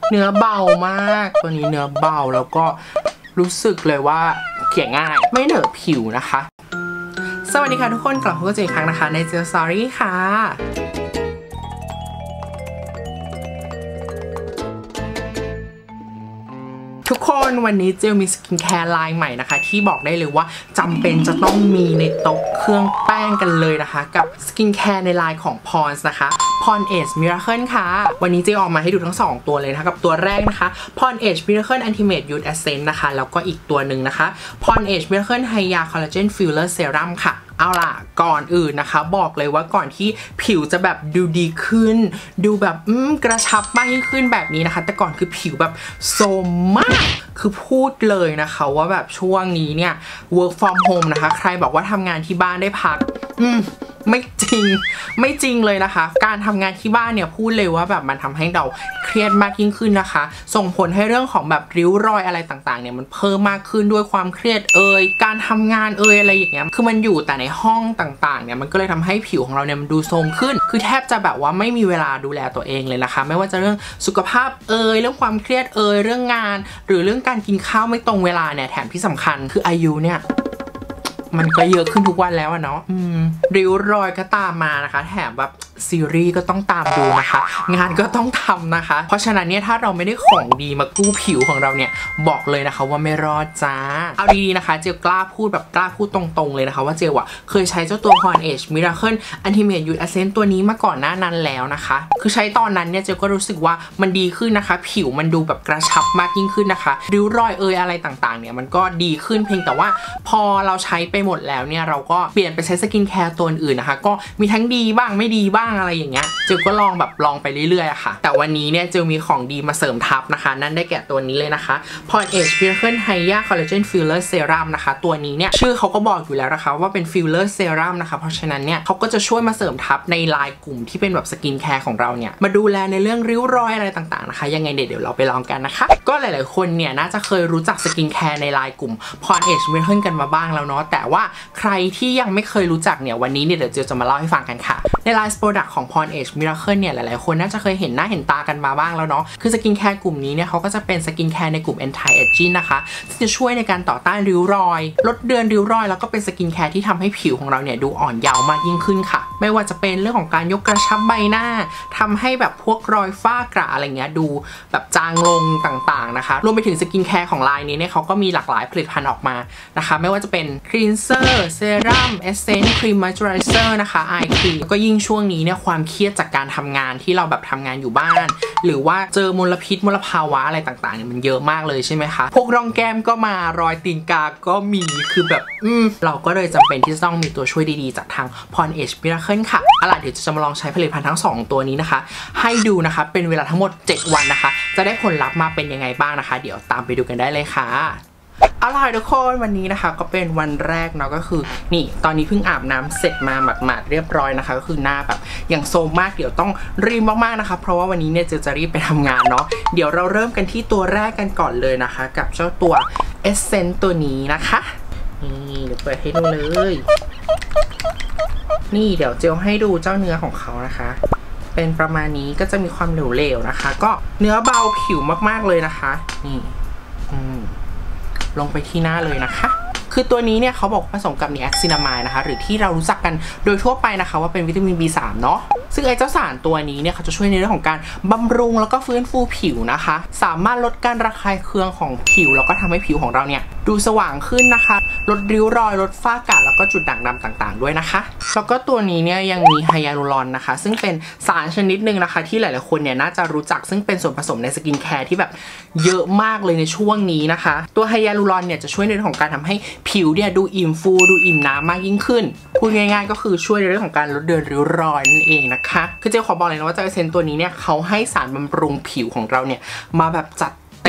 เนื้อเบามากตัวนี้เนื้อเบาแล้วก็รู้สึกเลยว่าเกลี่ยง่ายไม่เหนอะผิวนะคะสวัสดีค่ะทุกคนกลับมาพบกันอีกครั้งนะคะในเจลสตอรี่ค่ะทุกคนวันนี้เจลมีสกินแคร์ไลน์ใหม่นะคะที่บอกได้เลยว่าจำเป็นจะต้องมีในโต๊ะเครื่องแป้งกันเลยนะคะกับสกินแคร์ในไลน์ของ Pond's นะคะ Pond's Age Miracle ค่ะวันนี้เจลออกมาให้ดูทั้ง2ตัวเลยนะคะกับตัวแรกนะคะ Pond's Age Miracle Ultimate Youth Essence นะคะแล้วก็อีกตัวหนึ่งนะคะ Pond's Age Miracle Hya Collagen Filler Serum ค่ะเอาล่ะก่อนอื่นนะคะบอกเลยว่าก่อนที่ผิวจะแบบดูดีขึ้นดูแบบกระชับมากยิ่งขึ้นแบบนี้นะคะแต่ก่อนคือผิวแบบโทรมมากคือพูดเลยนะคะว่าแบบช่วงนี้เนี่ย work from home นะคะใครบอกว่าทำงานที่บ้านได้พักไม่จริงเลยนะคะการทำงานที่บ้านเนี่ยพูดเลยว่าแบบมันทำให้เราเครียดมากยิ่งขึ้นนะคะส่งผลให้เรื่องของแบบริ้วรอยอะไรต่างๆเนี่ยมันเพิ่มมากขึ้นด้วยความเครียดการทำงานอะไรอย่างเงี้ยคือมันอยู่แต่ในห้องต่างๆเนี่ยมันก็เลยทำให้ผิวของเราเนี่ยมันดูโทรมขึ้นคือแทบจะแบบว่าไม่มีเวลาดูแลตัวเองเลยนะคะไม่ว่าจะเรื่องสุขภาพเรื่องความเครียดเรื่องงานหรือเรื่องการกินข้าวไม่ตรงเวลาเนี่ยแถมที่สำคัญคืออายุเนี่ยมันก็เยอะขึ้นทุกวันแล้วอะเนาะริ้วรอยก็ตามมานะคะแถมแบบซีรีส์ก็ต้องตามดูนะคะงานก็ต้องทำนะคะเพราะฉะนั้นเนี่ยถ้าเราไม่ได้ของดีมากู้ผิวของเราเนี่ยบอกเลยนะคะว่าไม่รอดจ้าเอาดีๆนะคะเจลกล้าพูดตรงๆเลยนะคะว่าเจลอะเคยใช้เจ้าตัว Pond's Age Miracle Ultimate Youth Essence ตัวนี้มาก่อนหน้านั้นแล้วนะคะคือใช้ตอนนั้นเนี่ยเจลก็รู้สึกว่ามันดีขึ้นนะคะผิวมันดูแบบกระชับมากยิ่งขึ้นนะคะริ้วรอยอะไรต่างๆเนี่ยมันก็ดีขึ้นเพียงแต่ว่าพอเราใช้ไปหมดแล้วเนี่ยเราก็เปลี่ยนไปใช้สกินแคร์ตัวอื่นนะคะก็มีทั้งดีบ้างไม่ดีบ้างอะไรอย่างเงี้ยเจลก็ลองไปเรื่อยๆค่ะแต่วันนี้เนี่ยเจลมีของดีมาเสริมทับนะคะนั่นได้แก่ตัวนี้เลยนะคะ Pond's Age Miracle Hya Collagen Filler Serum นะคะตัวนี้เนี่ยชื่อเขาก็บอกอยู่แล้วนะคะว่าเป็น Filler Serum นะคะเพราะฉะนั้นเนี่ยเขาก็จะช่วยมาเสริมทับในไลน์กลุ่มที่เป็นแบบสกินแคร์ของเราเนี่ยมาดูแลในเรื่องริ้วรอยอะไรต่างๆนะคะยังไงเดี๋ยวเราไปลองกันนะคะก็หลายๆคนเนี่ยน่าจะเคยรู้จักสกินแคร์ในไลน์กลุ่ม Pond's Age Miracle กันมาบ้างแล้วเนาะแต่ว่าใครที่ยังไม่เคยรู้จักเนี่ยวันนี้เนี่ยเดี๋ยวเจลจะมาเล่าให้ฟังกันค่ะในไลน์โปรดักต์ของ Pond's Age Miracle เนี่ยหลายๆคนน่าจะเคยเห็นหน้าเห็นตากันมาบ้างแล้วเนาะคือสกินแคร์กลุ่มนี้เนี่ยเขาก็จะเป็นสกินแคร์ในกลุ่ม anti aging นะคะที่จะช่วยในการต่อต้านริ้วรอยลดเลือนริ้วรอยแล้วก็เป็นสกินแคร์ที่ทำให้ผิวของเราเนี่ยดูอ่อนเยาว์มากยิ่งขึ้นค่ะไม่ว่าจะเป็นเรื่องของการยกกระชับใบหน้าทำให้แบบพวกรอยฝ้ากระอะไรเงี้ยดูแบบจางลงต่างๆนะคะรวมไปถึงสกินแคร์ของไลน์นี้เนี่ยเขาก็มีหลากหลายผลิตภัณฑ์ออกมานะคะไม่ว่าจะเป็นคลีนเซอร์เซรั่มเอสเซนส์ครีมมอยเจอไรเซอร์นะคะไอครีมก็ยิ่งช่วงนี้เนี่ยความเครียดจากการทำงานที่เราแบบทำงานอยู่บ้านหรือว่าเจอมลพิษมลภาวะอะไรต่างๆเนี่ยมันเยอะมากเลยใช่ไหมคะพวกร่องแก้มก็มารอยตีนกาก็มีคือแบบเราก็เลยจำเป็นที่จะต้องมีตัวช่วยดีๆจากทาง Pond's Age Miracle ค่ะเอาล่ะเดี๋ยวจะมาลองใช้ผลิตภัณฑ์ทั้ง2ตัวนี้นะคะให้ดูนะคะเป็นเวลาทั้งหมด7วันนะคะจะได้ผลลัพธ์มาเป็นยังไงบ้างนะคะเดี๋ยวตามไปดูกันได้เลยค่ะเอาล่ะทุกคนวันนี้นะคะก็เป็นวันแรกเนาะก็คือนี่ตอนนี้เพิ่งอาบน้ำเสร็จมาหมาดๆเรียบร้อยนะคะก็คือหน้าแบบอย่างโซมมากเดี๋ยวต้องรีบมากๆนะคะเพราะว่าวันนี้เนี่ยจะรีบไปทำงานเนาะเดี๋ยวเราเริ่มกันที่ตัวแรกกันก่อนเลยนะคะกับเจ้าตัว Essence ตัวนี้นะคะนี่เดี๋ยวเปิดให้ดูเลยนี่เดี๋ยวเจลให้ดูเจ้าเนื้อของเขานะคะเป็นประมาณนี้ก็จะมีความเหลวๆนะคะก็เนื้อเบาผิวมากๆเลยนะคะนี่ลงไปที่หน้าเลยนะคะคือตัวนี้เนี่ยเขาบอกผสมกับนีแอคซินามายนะคะหรือที่เรารู้จักกันโดยทั่วไปนะคะว่าเป็นวิตามิน B3 เนาะซึ่งไอ้เจ้าสารตัวนี้เนี่ยเขาจะช่วยในเรื่องของการบำรุงแล้วก็ฟื้นฟูผิวนะคะสามารถลดการระคายเคืองของผิวแล้วก็ทำให้ผิวของเราเนี่ยดูสว่างขึ้นนะคะลดริ้วรอยลดฝ้ากระแล้วก็จุดด่างดำต่างๆด้วยนะคะแล้วก็ตัวนี้เนี่ยยังมีไฮยาลูรอนนะคะซึ่งเป็นสารชนิดหนึ่งนะคะที่หลายๆคนเนี่ยน่าจะรู้จักซึ่งเป็นส่วนผสมในสกินแคร์ที่แบบเยอะมากเลยในช่วงนี้นะคะตัวไฮยาลูรอนเนี่ยจะช่วยในเรื่องของการทำให้ผิวเนี่ยดูอิ่มฟูดูอิ่มน้ำมากยิ่งขึ้นพูดง่ายๆก็คือช่วยในเรื่องของการลดเลือนริ้วรอยนั่นเองนะคะคือเจลขอบอกเลยนะว่าเจ้าเอเซนตัวนี้เนี่ยเขาให้สารบำรุงผิวของเราเนี่ยมาแบบจัดเต็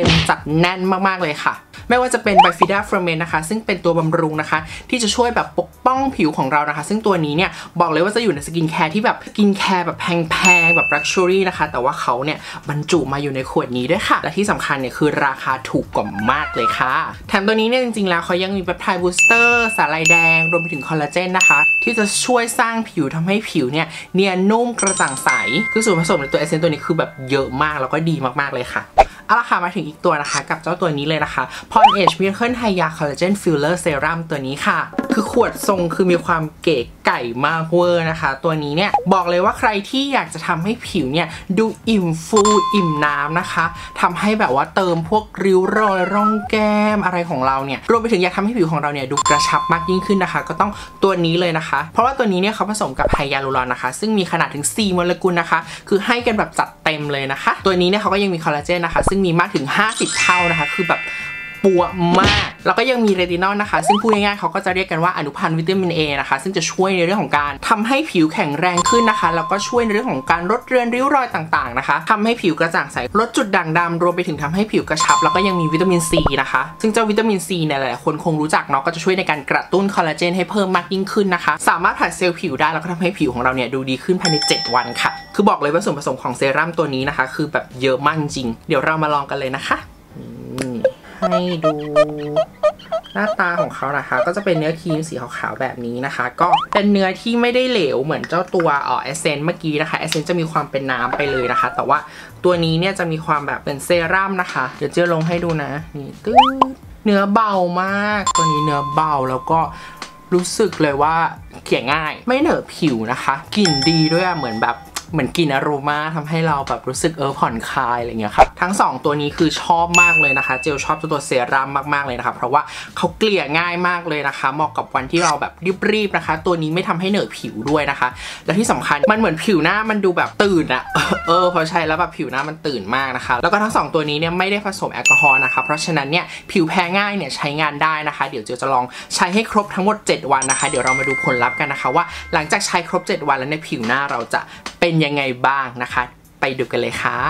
ต็มจัดแน่นมากๆเลยค่ะไม่ว่าจะเป็น Bifida Ferment นะคะซึ่งเป็นตัวบำรุงนะคะที่จะช่วยแบบปกป้องผิวของเรานะคะซึ่งตัวนี้เนี่ยบอกเลยว่าจะอยู่ในสกินแคร์ที่แบบสกินแคร์แบบแพงๆแบบ Luxury นะคะแต่ว่าเขาเนี่ยบรรจุมาอยู่ในขวดนี้ด้วยค่ะและที่สำคัญเนี่ยคือราคาถูกกว่ามากเลยค่ะแถมตัวนี้เนี่ยจริงๆแล้วเขายังมีเปปไทด์บูสเตอร์สาหร่ายแดงรวมไปถึงคอลลาเจนนะคะที่จะช่วยสร้างผิวทำให้ผิวเนี่ยเนียนนุ่มกระจ่างใสคือส่วนผสมในตัวเอเซนต์ตัวนี้คือแบบเยอะมากแล้วก็ดีมากๆเลยค่ะเอาละค่ะมาถึงอีกตัวนะคะกับเจ้าตัวนี้เลยนะคะ Pond Age Miracle Hya Collagen Filler Serum ตัวนี้ค่ะคือขวดทรงคือมีความเก๋ไก่มากเวอร์นะคะตัวนี้เนี่ยบอกเลยว่าใครที่อยากจะทำให้ผิวเนี่ยดูอิ่มฟูอิ่มน้ำนะคะทำให้แบบว่าเติมพวกริ้วรอยร่องแก้มอะไรของเราเนี่ยรวมไปถึงอยากทำให้ผิวของเราเนี่ยดูกระชับมากยิ่งขึ้นนะคะก็ต้องตัวนี้เลยนะคะเพราะว่าตัวนี้เนี่ยเขาผสมกับไฮยาลูรอนนะคะซึ่งมีขนาดถึง4โมเลกุลนะคะคือให้กันแบบจัดเต็มเลยนะคะตัวนี้เนี่ยเขาก็ยังมีคอลลาเจนนะคะซึ่งมีมากถึง50เท่านะคะคือแบบปัวมากแล้วก็ยังมีเรตินอลนะคะซึ่งพูดง่ายๆเขาก็จะเรียกกันว่าอนุพันธ์วิตามิน A นะคะซึ่งจะช่วยในเรื่องของการทำให้ผิวแข็งแรงขึ้นนะคะแล้วก็ช่วยในเรื่องของการลดเรือนริ้วรอยต่างๆนะคะทำให้ผิวกระจ่างใสลดจุดด่างดำรวมไปถึงทำให้ผิวกระชับแล้วก็ยังมีวิตามินซีนะคะซึ่งเจ้าวิตามินซีเนี่ยหลายๆคนคงรู้จักเนาะก็จะช่วยในการกระตุ้นคอลลาเจนให้เพิ่มมากยิ่งขึ้นนะคะสามารถผลัดเซลล์ผิวได้แล้วก็ทำให้ผิวของเราเนี่ยดูดีขึ้นภายใน7วันค่ะคือบอกเลยว่าส่วนผสมของเซรั่มตัวนี้นะคะคือแบบเยอะมากจริงเดี๋ยวเรามาลองกันเลยนะคะให้ดูหน้าตาของเขานะคะก็จะเป็นเนื้อครีมสีขาวๆแบบนี้นะคะก็เป็นเนื้อที่ไม่ได้เหลวเหมือนเจ้าตัวเอเซนต์เมื่อกี้นะคะเอเซนต์จะมีความเป็นน้ำไปเลยนะคะแต่ว่าตัวนี้เนี่ยจะมีความแบบเป็นเซรั่มนะคะเดี๋ยวเจะลงให้ดูนะนี่ตึ๊ดเนื้อเบามากตัวนี้เนื้อเบาแล้วก็รู้สึกเลยว่าเกลี่ยง่ายไม่เหนอะผิวนะคะกลิ่นดีด้วยเหมือนกลิ่นอโรมาทำให้เราแบบรู้สึกผ่อนคลายอะไรเงี้ยครับทั้ง2ตัวนี้คือชอบมากเลยนะคะเจลชอบตัวเซรั่มมากๆเลยนะคะเพราะว่าเขาเกลี่ยง่ายมากเลยนะคะเหมาะกับวันที่เราแบบรีบๆนะคะตัวนี้ไม่ทำให้เหนอะผิวด้วยนะคะและที่สำคัญมันเหมือนผิวหน้ามันดูแบบตื่นอะพอใช้แล้วแบบผิวหน้ามันตื่นมากนะคะแล้วก็ทั้ง2ตัวนี้เนี่ยไม่ได้ผสมแอลกอฮอล์นะคะเพราะฉะนั้นเนี่ยผิวแพ้ง่ายเนี่ยใช้งานได้นะคะเดี๋ยวเจลจะลองใช้ให้ครบทั้งหมด7วันนะคะเดี๋ยวเรามาดูผลลัพธ์กันนะคะว่าหลังจากใช้ครบ7วันแล้วในผิวหน้าเราจะเป็นยังไงบ้างนะคะไปดูกันเลยค่ะ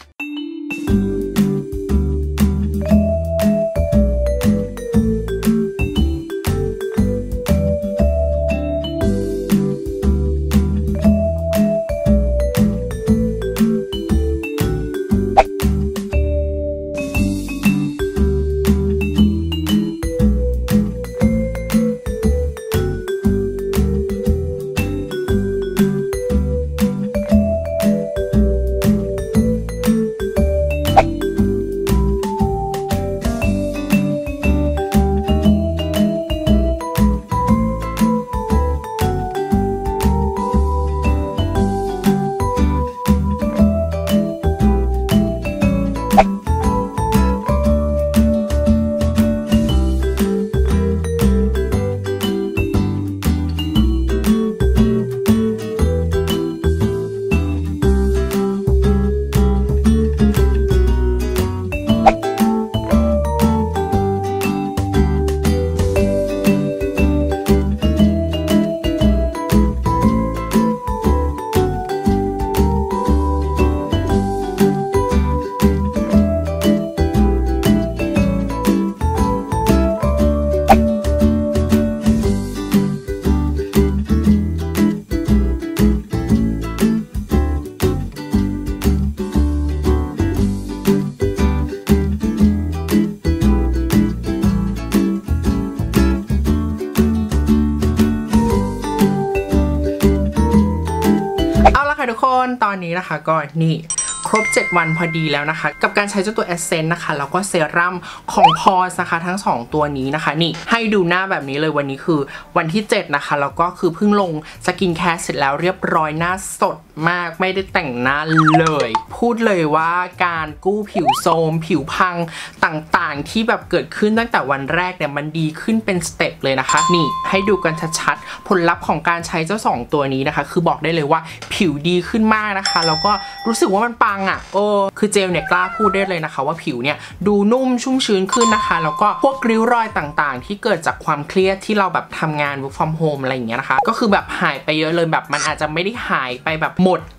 ทุกคนตอนนี้นะคะก็นี่ครบ7วันพอดีแล้วนะคะกับการใช้เจ้าตัวเอเซนต์นะคะแล้วก็เซรั่มของพอสนะคะทั้ง2ตัวนี้นะคะนี่ให้ดูหน้าแบบนี้เลยวันนี้คือวันที่7นะคะแล้วก็คือเพิ่งลงสกินแคร์เสร็จแล้วเรียบร้อยหน้าสดมากไม่ได้แต่งหน้าเลยพูดเลยว่าการกู้ผิวโทรมผิวพังต่างๆที่แบบเกิดขึ้นตั้งแต่วันแรกเนี่ยมันดีขึ้นเป็นสเต็ปเลยนะคะนี่ให้ดูกันชัดๆผลลัพธ์ของการใช้เจ้า2ตัวนี้นะคะคือบอกได้เลยว่าผิวดีขึ้นมากนะคะแล้วก็รู้สึกว่ามันปังอ่ะคือเจลเนี่ยกล้าพูดได้เลยนะคะว่าผิวเนี่ยดูนุ่มชุ่มชื้นขึ้นนะคะแล้วก็พวกริ้วรอยต่างๆที่เกิดจากความเครียดที่เราแบบทำงาน work from home อะไรอย่างเงี้ยนะคะก็คือแบบหายไปเยอะเลยแบบมันอาจจะไม่ได้หายไปแบบหมด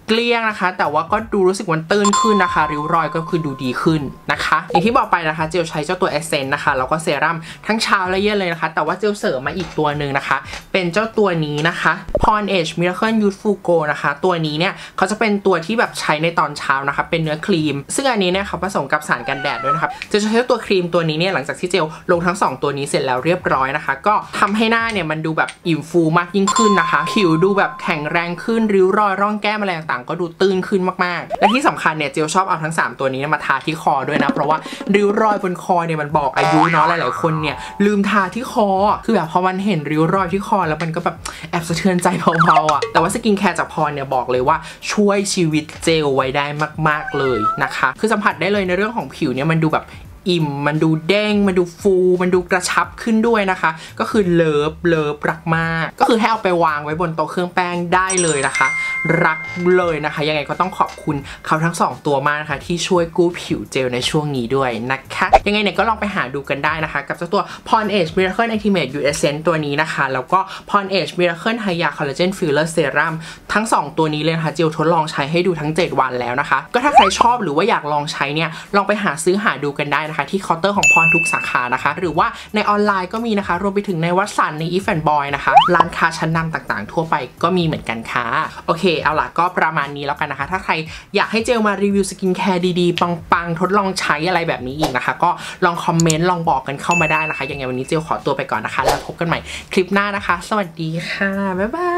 เกลี้ยงนะคะแต่ว่าก็ดูรู้สึกมันตื้นขึ้นนะคะริ้วรอยก็คือดูดีขึ้นนะคะอย่างที่บอกไปนะคะเจลใช้เจ้าตัวเอเซนส์นะคะแล้วก็เซรั่มทั้งเช้าและเย็นเลยนะคะแต่ว่าเจลเสริมมาอีกตัวหนึ่งนะคะเป็นเจ้าตัวนี้นะคะ Pond Age Miracle Youthful Glow นะคะตัวนี้เนี่ยเขาจะเป็นตัวที่แบบใช้ในตอนเช้านะคะเป็นเนื้อครีมซึ่งอันนี้เนี่ยเขาผสมกับสารกันแดดด้วยนะครับจะใช้ตัวครีมตัวนี้เนี่ยหลังจากที่เจลลงทั้ง2ตัวนี้เสร็จแล้วเรียบร้อยนะคะก็ทำให้หน้าเนี่ยมันดูแบบอิ่มฟูมากยิ่งขึ้นนะคะผิวดูแบบแข็งแรงขึ้นริ้วรอยร่องแก้มอะไรต่างๆก็ดูตื้นขึ้นมากๆและที่สำคัญเนี่ยเจลชอบเอาทั้ง3ตัวนี้มาทาที่คอด้วยนะเพราะว่าริ้วรอยบนคอเนี่ยมันบอกอายุเนาะหลายๆคนเนี่ยลืมทาที่คอคือแบบพอมันเห็นริ้วรอยที่คอแล้วมันก็แบบแอบสะเทือนใจเบาๆอ่ะแต่ว่าสกินแคร์จากพรเนี่ยบอกเลยว่าช่วยชีวิตเจลไว้ได้มากๆเลยนะคะคือสัมผัสได้เลยในเรื่องของผิวเนี่ยมันดูแบบอิ่มมันดูเด้งมันดูฟูมันดูกระชับขึ้นด้วยนะคะก็คือเลิฟรักมากก็คือให้เอาไปวางไว้บนโต๊ะเครื่องแป้งได้เลยนะคะรักเลยนะคะยังไงก็ต้องขอบคุณเขาทั้ง2ตัวมากนะคะที่ช่วยกู้ผิวเจลในช่วงนี้ด้วยนะคะยังไงเนี่ยก็ลองไปหาดูกันได้นะคะกับเจ้าตัว Pond Age Miracle Ultimate Youth Essence ตัวนี้นะคะแล้วก็ Pond Age Miracle Hya Collagen Filler Serum ทั้ง2ตัวนี้เลยนะคะเจลทดลองใช้ให้ดูทั้ง7วันแล้วนะคะก็ถ้าใครชอบหรือว่าอยากลองใช้เนี่ยลองไปหาซื้อหาดูกันได้ที่เคาน์เตอร์ของพรทุกสาขานะคะหรือว่าในออนไลน์ก็มีนะคะรวมไปถึงในวัตสันในอีฟแอนด์บอยนะคะร้านค้าชั้นนำต่างๆทั่วไปก็มีเหมือนกันค่ะโอเคเอาล่ะก็ประมาณนี้แล้วกันนะคะถ้าใครอยากให้เจลมารีวิวสกินแคร์ดีๆปังๆทดลองใช้อะไรแบบนี้อีกนะคะก็ลองคอมเมนต์ลองบอกกันเข้ามาได้นะคะยังไงวันนี้เจลขอตัวไปก่อนนะคะแล้วพบกันใหม่คลิปหน้านะคะสวัสดีค่ะบ๊ายบาย